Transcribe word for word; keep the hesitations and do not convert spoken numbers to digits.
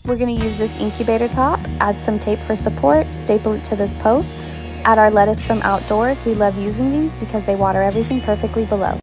We're going to use this incubator top, add some tape for support, staple it to this post, add our lettuce from outdoors. We love using these because they water everything perfectly below.